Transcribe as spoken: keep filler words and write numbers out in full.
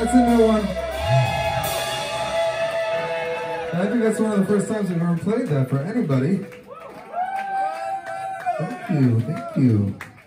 That's a new one. I think that's one of the first times we've ever played that for anybody. Thank you, thank you.